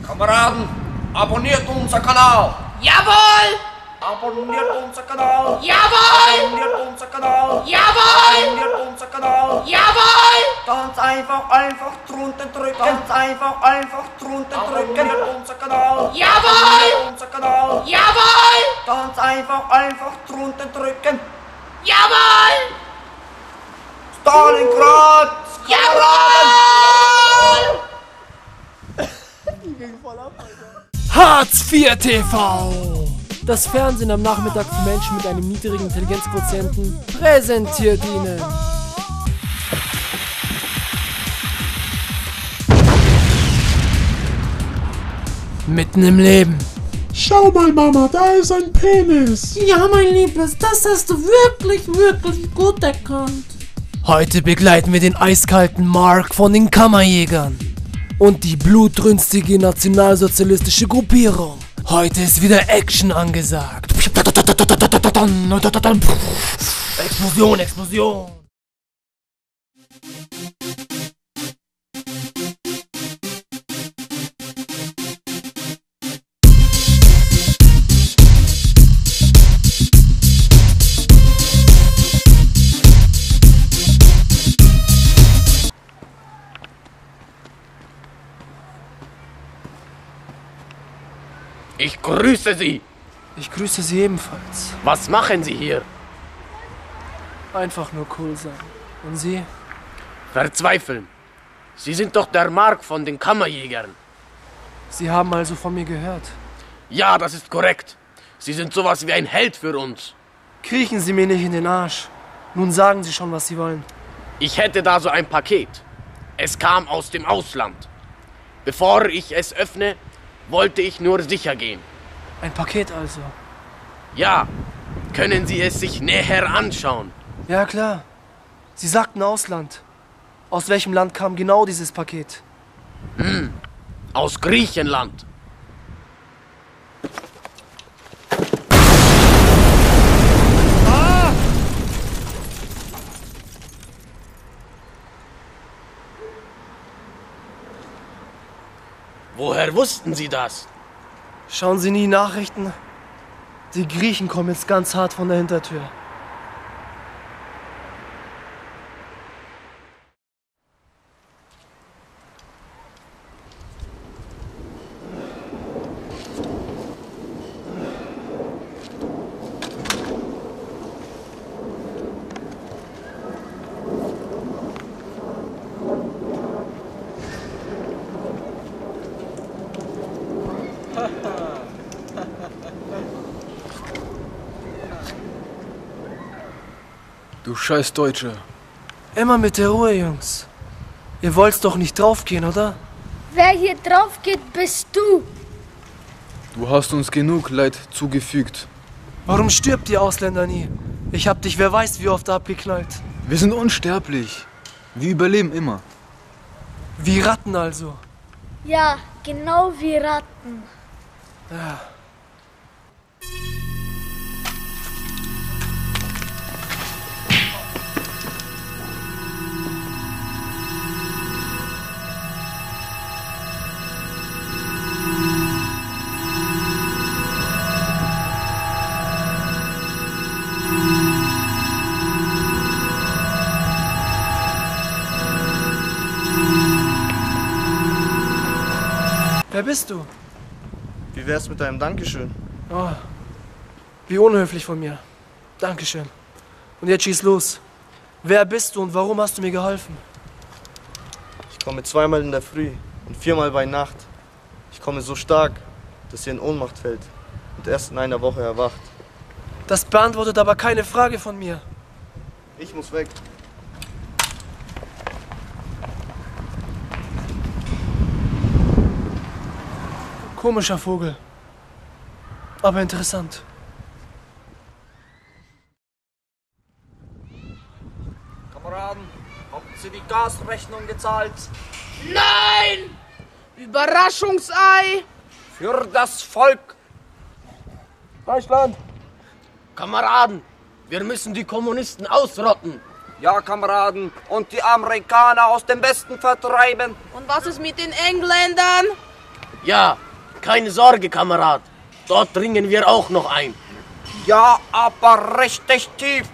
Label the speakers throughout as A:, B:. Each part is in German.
A: Kameraden, abonniert unser Kanal!
B: Jawohl!
A: Abonniert unser Kanal!
B: Jawohl!
A: Abonniert unser Kanal!
B: Jawohl!
A: Abonniert unser Kanal!
B: Jawohl!
A: Ganz einfach drunter drücken! Ganz einfach drunter drücken! Abonniert unser Kanal!
B: Jawohl!
A: Abonniert unser Kanal!
B: Jawohl!
A: Ganz einfach drunter drücken!
B: Jawohl!
A: Stalingrad!
B: Jawohl!
C: Hartz IV TV! Das Fernsehen am Nachmittag für Menschen mit einem niedrigen Intelligenzquotienten präsentiert Ihnen Mitten im Leben.
D: Schau mal, Mama, da ist ein Penis.
E: Ja, mein Liebes, das hast du wirklich gut erkannt.
C: Heute begleiten wir den eiskalten Mark von den Kammerjägern und die blutrünstige nationalsozialistische Gruppierung. Heute ist wieder Action angesagt. Explosion, Explosion.
F: Ich grüße Sie.
C: Ich grüße Sie ebenfalls.
F: Was machen Sie hier?
C: Einfach nur cool sein. Und Sie?
F: Verzweifeln. Sie sind doch der Mark von den Kammerjägern.
C: Sie haben also von mir gehört.
F: Ja, das ist korrekt. Sie sind sowas wie ein Held für uns.
C: Kriechen Sie mir nicht in den Arsch. Nun sagen Sie schon, was Sie wollen.
F: Ich hätte da so ein Paket. Es kam aus dem Ausland. Bevor ich es öffne, wollte ich nur sicher gehen.
C: Ein Paket also?
F: Ja, können Sie es sich näher anschauen?
C: Ja, klar. Sie sagten Ausland. Aus welchem Land kam genau dieses Paket?
F: Aus Griechenland. Woher wussten Sie das?
C: Schauen Sie nie Nachrichten? Die Griechen kommen jetzt ganz hart von der Hintertür.
G: Du scheiß Deutsche.
C: Immer mit der Ruhe, Jungs. Ihr wollt's doch nicht draufgehen, oder?
H: Wer hier drauf geht, bist du.
G: Du hast uns genug Leid zugefügt.
C: Warum stirbt ihr Ausländer nie? Ich hab dich, wer weiß, wie oft abgeknallt.
G: Wir sind unsterblich. Wir überleben immer.
C: Wie Ratten also.
H: Ja, genau wie Ratten.
C: Ja. Wer bist du?
I: Wie wär's mit einem Dankeschön?
C: Oh, wie unhöflich von mir. Dankeschön. Und jetzt schieß los. Wer bist du und warum hast du mir geholfen?
I: Ich komme zweimal in der Früh und viermal bei Nacht. Ich komme so stark, dass sie in Ohnmacht fällt und erst in einer Woche erwacht.
C: Das beantwortet aber keine Frage von mir.
I: Ich muss weg.
C: Komischer Vogel. Aber interessant.
A: Kameraden, haben Sie die Gasrechnung gezahlt?
B: Nein! Überraschungsei!
A: Für das Volk!
I: Deutschland!
F: Kameraden, wir müssen die Kommunisten ausrotten.
A: Ja, Kameraden, und die Amerikaner aus dem Westen vertreiben.
B: Und was ist mit den Engländern?
F: Ja, keine Sorge, Kamerad. Dort dringen wir auch noch ein.
A: Ja, aber richtig tief.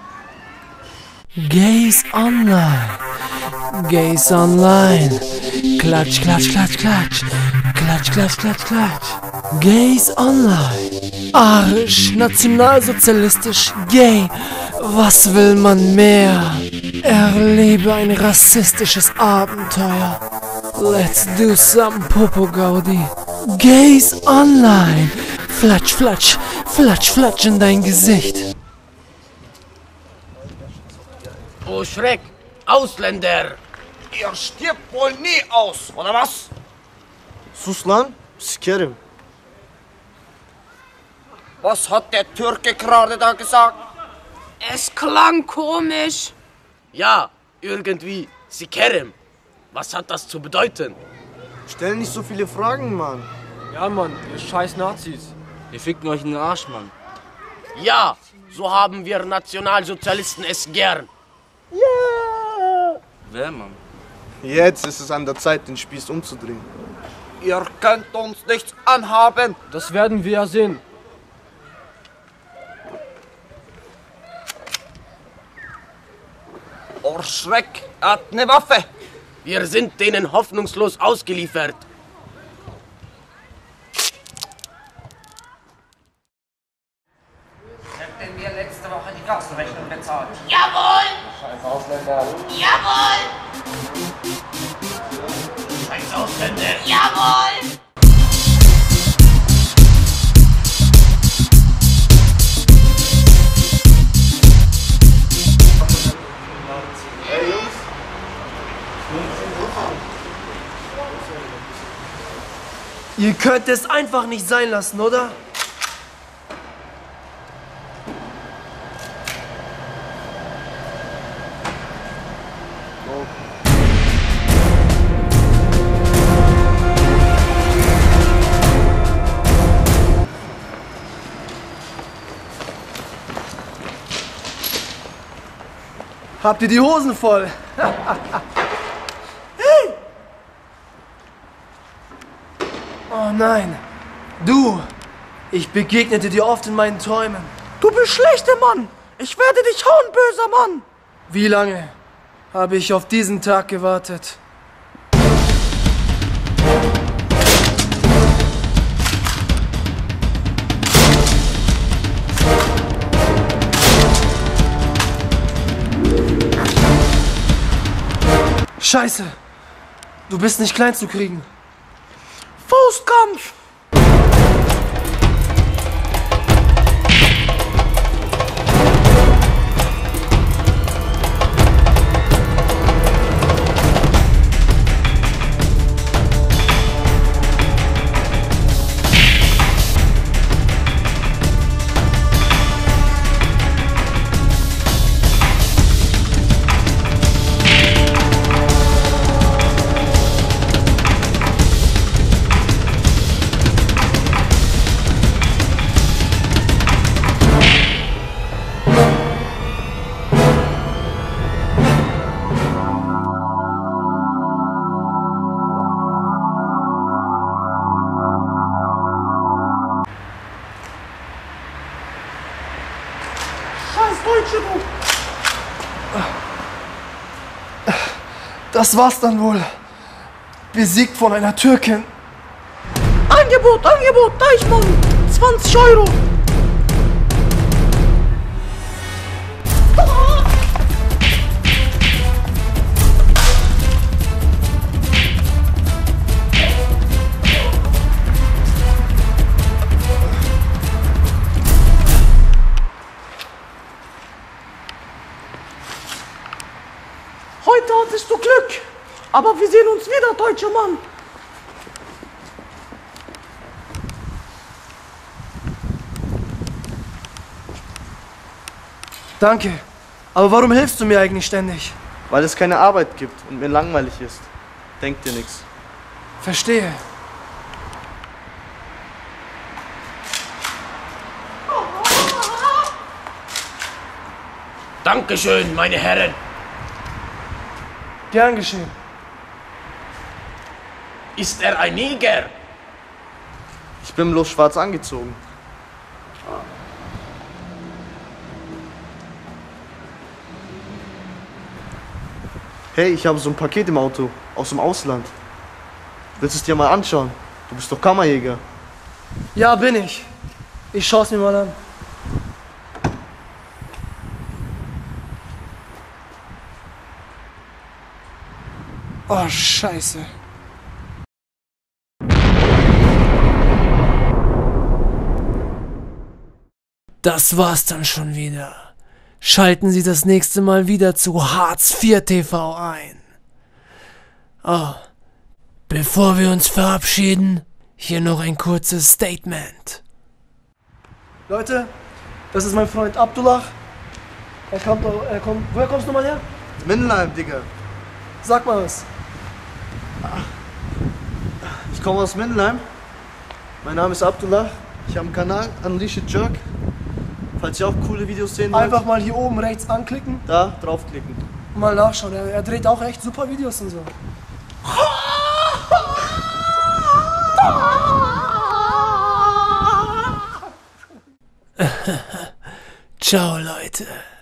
C: Gays Online. Gays Online. Klatsch, klatsch, klatsch, klatsch. Klatsch, klatsch, klatsch, klatsch. Gays Online. Arisch, nationalsozialistisch, gay. Was will man mehr? Erlebe ein rassistisches Abenteuer. Let's do some Popo Gaudi. Gays Online. Flatsch, flatsch, flatsch, flatsch in dein Gesicht.
F: Oh Schreck, Ausländer!
A: Ihr stirbt wohl nie aus, oder was?
I: Sus lan, sikerim.
A: Was hat der Türke gerade da gesagt?
B: Es klang komisch.
F: Ja, irgendwie, Sikerem. Was hat das zu bedeuten?
I: Stell nicht so viele Fragen, Mann.
G: Ja, Mann, ihr scheiß Nazis.
J: Wir ficken euch in den Arsch, Mann.
F: Ja, so haben wir Nationalsozialisten es gern.
J: Wer, Mann?
I: Jetzt ist es an der Zeit, den Spieß umzudrehen.
A: Ihr könnt uns nichts anhaben.
G: Das werden wir ja sehen.
A: Oh Schreck, er hat eine Waffe.
F: Wir sind denen hoffnungslos ausgeliefert.
A: Habt ihr mir letzte Woche die Gasrechnung bezahlt?
B: Jawohl!
A: Scheiß Ausländer.
B: Jawohl!
F: Scheiß Ausländer!
B: Jawohl!
C: Ihr könnt es einfach nicht sein lassen, oder? Habt ihr die Hosen voll? Hey! Oh nein. Du! Ich begegnete dir oft in meinen Träumen.
A: Du bist schlechter Mann. Ich werde dich hauen, böser Mann.
C: Wie lange habe ich auf diesen Tag gewartet? Scheiße! Du bist nicht klein zu kriegen.
A: Faustkampf.
C: Das war's dann wohl. Besiegt von einer Türkin.
A: Angebot, Deichmann. 20 Euro. Heute hattest du Glück, aber wir sehen uns wieder, deutscher Mann.
C: Danke. Aber warum hilfst du mir eigentlich ständig?
I: Weil es keine Arbeit gibt und mir langweilig ist. Denk dir nichts.
C: Verstehe.
F: Dankeschön, meine Herren.
C: Gern geschehen.
F: Ist er ein Neger?
I: Ich bin bloß schwarz angezogen. Hey, ich habe so ein Paket im Auto, aus dem Ausland. Willst du es dir mal anschauen? Du bist doch Kammerjäger.
C: Ja, bin ich. Ich schau's mir mal an. Oh, Scheiße. Das war's dann schon wieder. Schalten Sie das nächste Mal wieder zu Hartz IV TV ein. Oh, bevor wir uns verabschieden, hier noch ein kurzes Statement. Leute, das ist mein Freund Abdullah. Woher kommst du mal her?
I: Mindenheim, Digga.
C: Sag mal was.
I: Ich komme aus Mindenheim. Mein Name ist Abdullah. Ich habe einen Kanal, Unleash It Jerk. Falls ihr auch coole Videos sehen wollt,
C: Einfach mal hier oben rechts anklicken.
I: da draufklicken.
C: Mal nachschauen. Er dreht auch echt super Videos und so. Ciao, Leute.